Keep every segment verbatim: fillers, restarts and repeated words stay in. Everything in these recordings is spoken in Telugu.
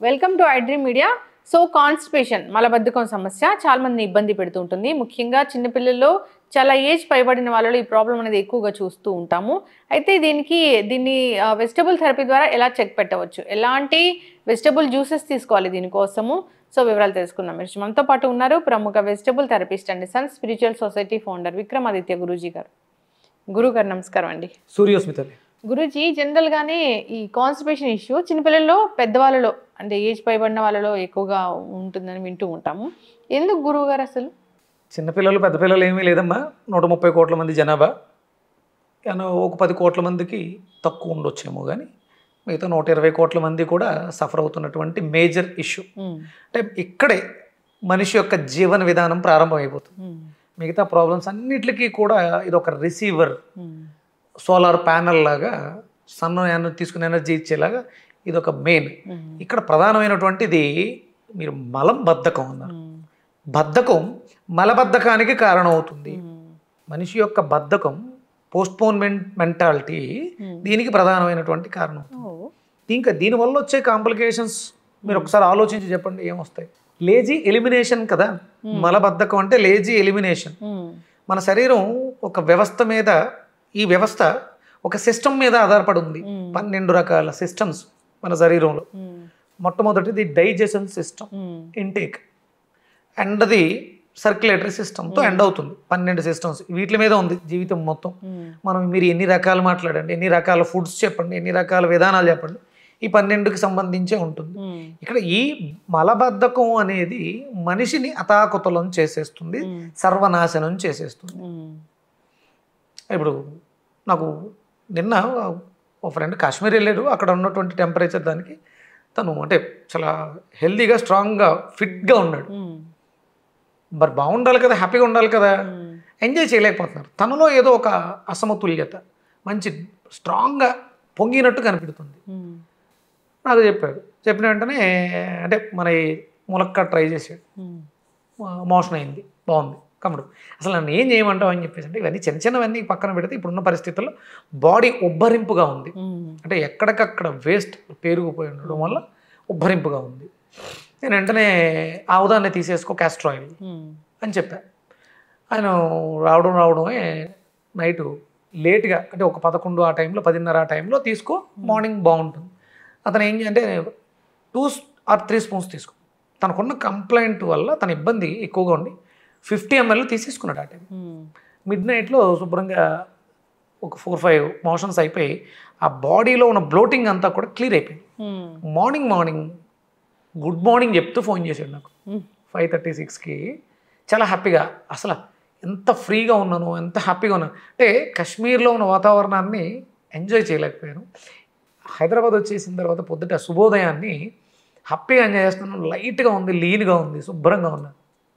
Welcome to iDream Media. So constipation మలబద్ధకం సమస్య చాలా మందిని ఇబ్బంది పెడుతూ ఉంటుంది. ముఖ్యంగా చిన్నపిల్లల్లో చాలా ఏజ్ పైబడిన వాళ్ళలో ఈ ప్రాబ్లం అనేది ఎక్కువగా చూస్తూ ఉంటాము. అయితే దీనికి దీన్ని వెజిటబుల్ థెరపీ ద్వారా ఎలా చెక్ పెట్టవచ్చు, ఎలాంటి వెజిటబుల్ జ్యూసెస్ తీసుకోవాలి దీనికోసము, సో వివరాలు తెలుసుకుందాం. మీరు మనతో పాటు ఉన్నారు ప్రముఖ వెజిటబుల్ థెరపిస్ట్ అండి, Sun Spiritual Society founder Vikramaditya Guruji గారు. గురువు గారు నమస్కారం అండి. సూర్యోస్మిత. గురూజీ, జనరల్గానే ఈ కాన్స్టిపేషన్ ఇష్యూ చిన్నపిల్లల్లో పెద్దవాళ్ళలో అంటే ఏజ్ పైబడిన వాళ్ళలో ఎక్కువగా ఉంటుందని వింటూ ఉంటాము. ఎందుకు గురువు గారు అసలు? చిన్నపిల్లలు పెద్ద పిల్లలు ఏమీ లేదమ్మా. నూట ముప్పై కోట్ల మంది జనాభా, కానీ ఒక పది కోట్ల మందికి తక్కువ ఉండొచ్చేమో, కానీ మిగతా నూట ఇరవై కోట్ల మంది కూడా సఫర్ అవుతున్నటువంటి మేజర్ ఇష్యూ. అంటే ఇక్కడే మనిషి యొక్క జీవన విధానం ప్రారంభమైపోతుంది. మిగతా ప్రాబ్లమ్స్ అన్నిటికీ కూడా ఇది ఒక రిసీవర్, సోలార్ ప్యానల్ లాగా సన్న తీసుకునే ఎనర్జీ ఇచ్చేలాగా ఇది ఒక మెయిన్. ఇక్కడ ప్రధానమైనటువంటిది మీరు మలం బద్ధకం అన్నారు. బద్ధకం మలబద్ధకానికి కారణం అవుతుంది. మనిషి యొక్క బద్ధకం, పోస్ట్పోన్మెంట్ మెంటాలిటీ దీనికి ప్రధానమైనటువంటి కారణం. ఇంకా దీనివల్ల వచ్చే కాంప్లికేషన్స్ మీరు ఒకసారి ఆలోచించి చెప్పండి ఏమొస్తాయి. లేజీ ఎలిమినేషన్ కదా మలబద్ధకం అంటే. Lazy elimination. మన శరీరం ఒక వ్యవస్థ మీద, ఈ వ్యవస్థ ఒక సిస్టమ్ మీద ఆధారపడి ఉంది. పన్నెండు రకాల సిస్టమ్స్ మన శరీరంలో. మొట్టమొదటిది డైజెషన్ సిస్టమ్, ఇంటేక్, అండ్ అది సర్క్యులేటరీ సిస్టమ్తో ఎండ్ అవుతుంది. పన్నెండు సిస్టమ్స్ వీటి మీద ఉంది జీవితం మొత్తం. మనం మీరు ఎన్ని రకాలు మాట్లాడండి, ఎన్ని రకాల ఫుడ్స్ చెప్పండి, ఎన్ని రకాల విధానాలు చెప్పండి, ఈ పన్నెండుకి సంబంధించే ఉంటుంది. ఇక్కడ ఈ మలబద్ధకం అనేది మనిషిని అతాకుతలం చేసేస్తుంది, సర్వనాశనం చేసేస్తుంది. ఇప్పుడు నాకు నిన్న ఒక ఫ్రెండ్ కాశ్మీర్ వెళ్ళాడు. అక్కడ ఉన్నటువంటి టెంపరేచర్ దానికి తను అంటే చాలా హెల్దీగా, స్ట్రాంగ్గా, ఫిట్గా ఉన్నాడు. మరి బాగుండాలి కదా, హ్యాపీగా ఉండాలి కదా, ఎంజాయ్ చేయలేకపోతున్నారు. తనలో ఏదో ఒక అసమతుల్యత, మంచి స్ట్రాంగ్గా పొంగినట్టు కనిపెడుతుంది. నాకు చెప్పాడు. చెప్పిన వెంటనే అంటే మన ములక్క ట్రై చేసాడు, మోషన్ అయింది, బాగుంది, కమ్ముడు. అసలు నన్ను ఏం చేయమంటావు అని చెప్పేసి అంటే ఇవన్నీ చిన్న చిన్నవన్నీ పక్కన పెడితే ఇప్పుడున్న పరిస్థితుల్లో బాడీ ఉబ్బరింపుగా ఉంది. అంటే ఎక్కడికక్కడ వేస్ట్ పేరుకుపోయి ఉండడం వల్ల ఉబ్బరింపుగా ఉంది. నేను వెంటనే ఆవుదాన్ని తీసేసుకో, క్యాస్టర్ ఆయిల్ అని చెప్పాను. ఆయన రావడం రావడమే నైటు లేట్గా, అంటే ఒక పదకొండు ఆ టైంలో, పదిన్నర ఆ టైంలో తీసుకో, మార్నింగ్ బాగుంటుంది. అతను ఏం అంటే టూ ఆర్ త్రీ స్పూన్స్ తీసుకో. తనకున్న కంప్లైంట్ వల్ల తన ఇబ్బంది ఎక్కువగా ఉండి ఫిఫ్టీ ఎంఎల్ తీసేసుకున్నాడు ఆ టైం. మిడ్ నైట్లో శుభ్రంగా ఒక ఫోర్ ఫైవ్ మోషన్స్ అయిపోయి ఆ బాడీలో ఉన్న బ్లోటింగ్ అంతా కూడా క్లియర్ అయిపోయింది. మార్నింగ్ మార్నింగ్ గుడ్ మార్నింగ్ చెప్తూ ఫోన్ చేశాడు నాకు ఫైవ్ థర్టీ సిక్స్కి. చాలా హ్యాపీగా, అసలు ఎంత ఫ్రీగా ఉన్నాను, ఎంత హ్యాపీగా ఉన్నాను అంటే కాశ్మీర్లో ఉన్న వాతావరణాన్ని ఎంజాయ్ చేయలేకపోయాను. హైదరాబాద్ వచ్చేసిన తర్వాత పొద్దుట శుభోదయాన్ని హ్యాపీగా ఎంజాయ్ చేస్తున్నాను. లైట్గా ఉంది, లీన్గా ఉంది, శుభ్రంగా ఉన్నాను.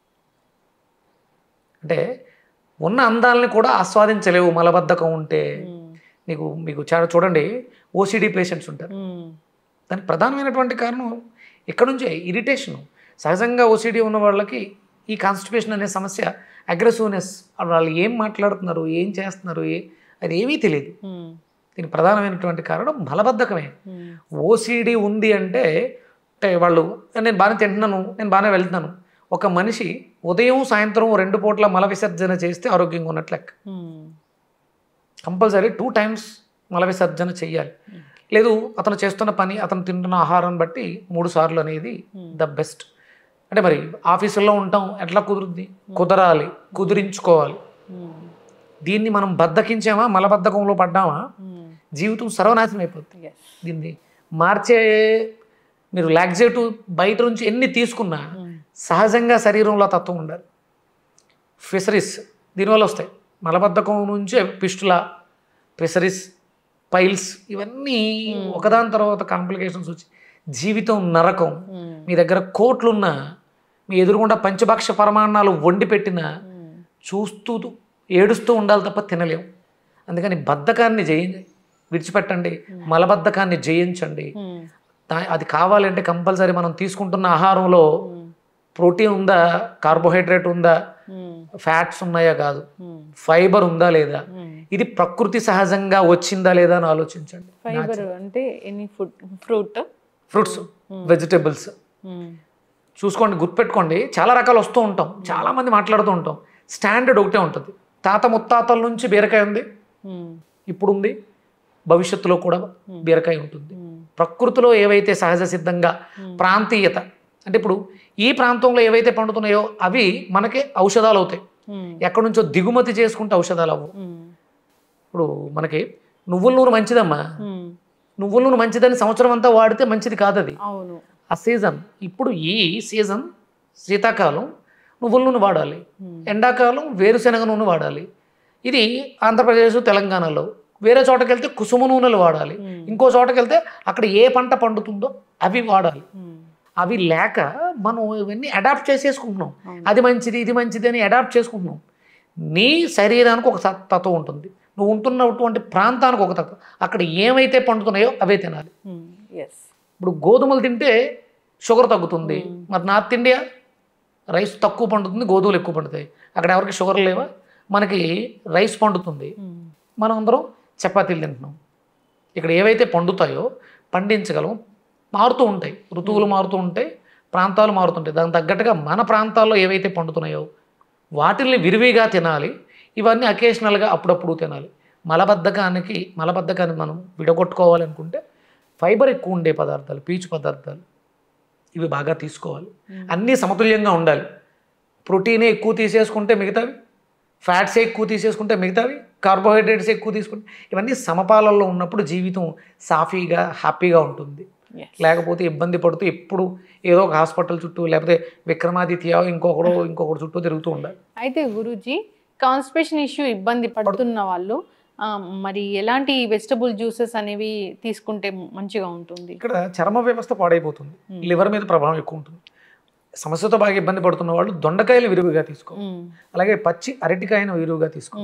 అంటే ఉన్న అందాలని కూడా ఆస్వాదించలేవు మలబద్ధకం ఉంటే. నీకు మీకు చాలా చూడండి, ఓసిడి పేషెంట్స్ ఉంటారు. దానికి ప్రధానమైనటువంటి కారణం ఇక్కడ నుంచే ఇరిటేషను. సహజంగా ఓసిడి ఉన్న వాళ్ళకి ఈ కాన్స్టిపేషన్ అనే సమస్య, అగ్రెసివ్నెస్, వాళ్ళు ఏం మాట్లాడుతున్నారు, ఏం చేస్తున్నారు, ఏ అది ఏమీ తెలియదు. దీనికి ప్రధానమైనటువంటి కారణం మలబద్ధకమే. ఓసిడి ఉంది అంటే అంటే వాళ్ళు నేను బాగానే తింటున్నాను, నేను బాగానే వెళ్తున్నాను. ఒక మనిషి ఉదయం సాయంత్రం రెండు పూట్ల మల విసర్జన చేస్తే ఆరోగ్యంగా ఉన్నట్లు లెక్క. కంపల్సరీ టూ టైమ్స్ మల విసర్జన చెయ్యాలి. లేదు అతను చేస్తున్న పని, అతను తింటున్న ఆహారాన్ని బట్టి మూడు సార్లు అనేది ద బెస్ట్. అంటే మరి ఆఫీసుల్లో ఉంటాం, ఎట్లా కుదురుద్ది? కుదరాలి, కుదిరించుకోవాలి. దీన్ని మనం బద్ధకించామా, మలబద్ధకంలో పడ్డామా, జీవితం సర్వనాశనం అయిపోతుంది. దీన్ని మార్చే మీరు లాక్సేటివ్ బయట నుంచి ఎన్ని తీసుకున్నా సహజంగా శరీరంలో తత్వం ఉండాలి. ఫిషరీస్ దీనివల్ల వస్తాయి. మలబద్ధకం నుంచే పిస్టులా, ఫిషరీస్, పైల్స్, ఇవన్నీ ఒకదాని తర్వాత కాంప్లికేషన్స్ వచ్చి జీవితం నరకం. మీ దగ్గర కోట్లున్నా, మీ ఎదురుగుండా పంచభక్ష పరమాన్నాలు వండి పెట్టినా చూస్తూ ఏడుస్తూ ఉండాలి తప్ప తినలేము. అందుకని బద్ధకాన్ని జయి విడిచిపెట్టండి, మలబద్ధకాన్ని జయించండి. అది కావాలంటే కంపల్సరీ మనం తీసుకుంటున్న ఆహారంలో ప్రోటీన్ ఉందా, కార్బోహైడ్రేట్ ఉందా, ఫ్యాట్స్ ఉన్నాయా కాదు, ఫైబర్ ఉందా లేదా, ఇది ప్రకృతి సహజంగా వచ్చిందా లేదా అని ఆలోచించండి. ఫైబర్ అంటే any food, fruit fruits, vegetables చూసుకోండి, గుర్తుపెట్టుకోండి. చాలా రకాలు వస్తూ ఉంటాం, చాలామంది మాట్లాడుతూ ఉంటాం. స్టాండర్డ్ ఒకటే ఉంటుంది. తాత ముత్తాతల నుంచి బీరకాయ ఉంది, ఇప్పుడు ఉంది, భవిష్యత్తులో కూడా బీరకాయ ఉంటుంది. ప్రకృతిలో ఏవైతే సహజ సిద్ధంగా ప్రాంతీయత అంటే ఇప్పుడు ఈ ప్రాంతంలో ఏవైతే పండుతున్నాయో అవి మనకి ఔషధాలు అవుతాయి. ఎక్కడి నుంచో దిగుమతి చేసుకుంటే ఔషధాలు అవ్వవు. ఇప్పుడు మనకి నువ్వుల నూనె మంచిదమ్మా, నువ్వుల నూనె మంచిదని సంవత్సరం అంతా వాడితే మంచిది కాదు అది. ఆ సీజన్ ఇప్పుడు ఈ సీజన్ శీతాకాలం నువ్వుల నూనె వాడాలి, ఎండాకాలం వేరుశెనగ నూనె వాడాలి. ఇది ఆంధ్రప్రదేశ్ తెలంగాణలో. వేరే చోటకి వెళ్తే కుసుమ నూనెలు వాడాలి, ఇంకో చోటకి వెళ్తే అక్కడ ఏ పంట పండుతుందో అవి వాడాలి. అవి లేక మనం ఇవన్నీ అడాప్ట్ చేసేసుకుంటున్నాం. అది మంచిది ఇది మంచిది అని అడాప్ట్ చేసుకుంటున్నాం. నీ శరీరానికి ఒక తత్వం ఉంటుంది, నువ్వు ఉంటున్నటువంటి ప్రాంతానికి ఒక తత్వం. అక్కడ ఏమైతే పండుతున్నాయో అవే తినాలి. ఇప్పుడు గోధుమలు తింటే షుగర్ తగ్గుతుంది, మరి నార్త్ ఇండియా రైస్ తక్కువ పండుతుంది, గోధుమలు ఎక్కువ పండుతాయి. అక్కడ ఎవరికి షుగర్ లేవా? మనకి రైస్ పండుతుంది, మనం అందరం చపాతీలు తింటున్నాం. ఇక్కడ ఏవైతే పండుతాయో పండించగలం, మారుతూ ఉంటాయి, ఋతువులు మారుతూ ఉంటాయి, ప్రాంతాలు మారుతుంటాయి. దానికి తగ్గట్టుగా మన ప్రాంతాల్లో ఏవైతే పండుతున్నాయో వాటిల్ని విరివిగా తినాలి. ఇవన్నీ అకేషనల్గా అప్పుడప్పుడు తినాలి. మలబద్ధకానికి మలబద్ధకాన్ని మనం విడగొట్టుకోవాలనుకుంటే ఫైబర్ ఎక్కువ ఉండే పదార్థాలు, పీచు పదార్థాలు ఇవి బాగా తీసుకోవాలి. అన్నీ సమతుల్యంగా ఉండాలి. ప్రోటీనే ఎక్కువ తీసేసుకుంటే మిగతావి, ఫ్యాట్సే ఎక్కువ తీసేసుకుంటే మిగతావి, కార్బోహైడ్రేట్స్ ఎక్కువ తీసుకుంటే ఇవన్నీ సమపాలల్లో ఉన్నప్పుడు జీవితం సాఫీగా హ్యాపీగా ఉంటుంది. లేకపోతే ఇబ్బంది పడుతూ ఎప్పుడు ఏదో ఒక హాస్పిటల్ చుట్టూ లేకపోతే విక్రమాదిత్య ఇంకొకడు ఇంకొకటి చుట్టూ తిరుగుతూ ఉండాలి. అయితే గురూజీ, కాన్స్టిపేషన్ ఇష్యూ ఇబ్బంది పడుతున్న వాళ్ళు మరి ఎలాంటి వెజిటబుల్ జ్యూసెస్ అనేవి తీసుకుంటే మంచిగా ఉంటుంది? ఇక్కడ చర్మ వ్యవస్థ పాడైపోతుంది, లివర్ మీద ప్రభావం ఎక్కువ ఉంటుంది. సమస్యతో బాగా ఇబ్బంది పడుతున్న వాళ్ళు దొండకాయలు విరివిగా తీసుకో, అలాగే పచ్చి అరటికాయను విరివిగా తీసుకో.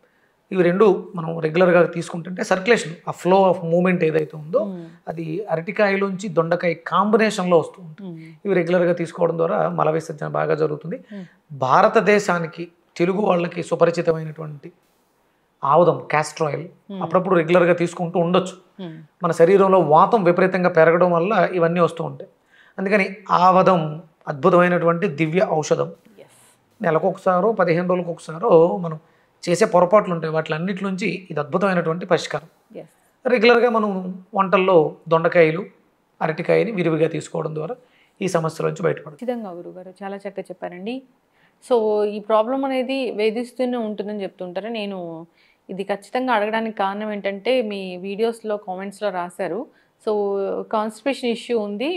ఇవి రెండు మనం రెగ్యులర్గా తీసుకుంటుంటే సర్క్యులేషన్, ఆ ఫ్లో ఆఫ్ మూమెంట్ ఏదైతే ఉందో అది అరటికాయలోంచి దొండకాయ కాంబినేషన్లో వస్తూ ఉంటుంది. ఇవి రెగ్యులర్గా తీసుకోవడం ద్వారా మల విసర్జన బాగా జరుగుతుంది. భారతదేశానికి తెలుగు వాళ్ళకి సుపరిచితమైనటువంటి ఆముదం, క్యాస్టర్ ఆయిల్ అప్పుడప్పుడు రెగ్యులర్గా తీసుకుంటూ ఉండొచ్చు. మన శరీరంలో వాతం విపరీతంగా పెరగడం వల్ల ఇవన్నీ వస్తూ ఉంటాయి. అందుకని ఆవదం అద్భుతమైనటువంటి దివ్య ఔషధం. నెలకు ఒకసారో పదిహేను రోజులకు ఒకసారో మనం చేసే పొరపాట్లు ఉంటాయి, వాటిలన్నిటి నుంచి ఇది అద్భుతమైనటువంటి పరిష్కారం. రెగ్యులర్గా మనం వంటల్లో దొండకాయలు అరటికాయని విరివిగా తీసుకోవడం ద్వారా ఈ సమస్యల నుంచి బయటపడదు. ఖచ్చితంగా గురుగారు చాలా చక్కగా చెప్పారండి. సో ఈ ప్రాబ్లం అనేది వేధిస్తూనే ఉంటుందని చెప్తుంటారు. నేను ఇది ఖచ్చితంగా అడగడానికి కారణం ఏంటంటే మీ వీడియోస్లో కామెంట్స్లో రాశారు. సో కాన్స్టిపేషన్ ఇష్యూ ఉంది,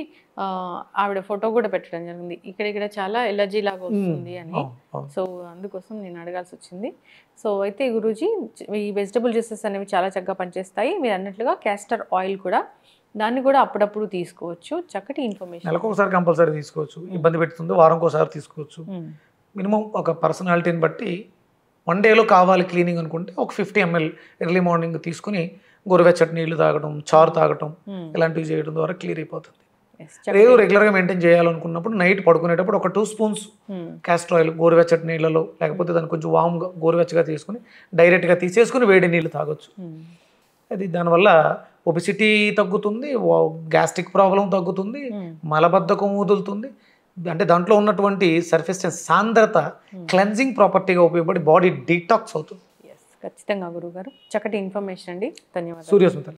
ఆవిడ ఫోటో కూడా పెట్టడం జరిగింది, ఇక్కడ ఇక్కడ చాలా ఎలర్జీ లాగా వస్తుంది అని. సో అందుకోసం నేను అడగాల్సి వచ్చింది. సో అయితే గురూజీ, ఈ వెజిటబుల్ జ్యూసెస్ అనేవి చాలా చక్కగా పనిచేస్తాయి. మీరు అన్నట్లుగా క్యాస్టర్ ఆయిల్ కూడా, దాన్ని కూడా అప్పుడప్పుడు తీసుకోవచ్చు. చక్కటి ఇన్ఫర్మేషన్. నెలకు ఒకసారి కంపల్సరీ తీసుకోవచ్చు. ఇబ్బంది పెడుతుంది వారంకి ఒకసారి తీసుకోవచ్చు. మినిమం ఒక పర్సనాలిటీని బట్టి వన్ డేలో కావాలి క్లీనింగ్ అనుకుంటే ఒక ఫిఫ్టీ ఎంఎల్ ఎర్లీ మార్నింగ్ తీసుకుని గోరువెచ్చటి నీళ్లు తాగడం, చారు తాగటం ఇలాంటివి చేయడం ద్వారా క్లియర్ అయిపోతుంది. లేదు రెగ్యులర్గా మెయింటైన్ చేయాలనుకున్నప్పుడు నైట్ పడుకునేటప్పుడు ఒక టూ స్పూన్స్ క్యాస్టర్ ఆయిల్ గోరువెచ్చటి నీళ్ళలో లేకపోతే దాన్ని కొంచెం వామ్గా గోరువెచ్చగా తీసుకుని డైరెక్ట్గా తీసేసుకుని వేడి నీళ్ళు తాగొచ్చు. అది దానివల్ల ఒబిసిటీ తగ్గుతుంది, గ్యాస్ట్రిక్ ప్రాబ్లం తగ్గుతుంది, మలబద్ధకం వదులుతుంది. అంటే దాంట్లో ఉన్నటువంటి సర్ఫేస్ సాంద్రత క్లెన్జింగ్ ప్రాపర్టీగా ఉపయోగపడి బాడీ డీటాక్స్ అవుతుంది. ఖచ్చితంగా గురుగారు, చక్కటి ఇన్ఫర్మేషన్ అండి. ధన్యవాదాలు. సూర్యస్మిత.